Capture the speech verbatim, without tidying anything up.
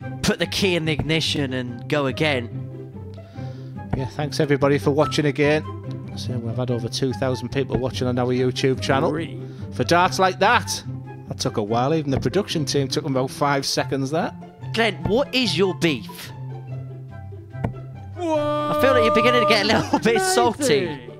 put the key in the ignition and go again. Yeah, thanks everybody for watching again. So we've had over two thousand people watching on our YouTube channel. Three. For darts like that. That took a while. Even the production team took them about five seconds there. Glenn, what is your beef? Whoa, I feel like you're beginning to get a little bit salty.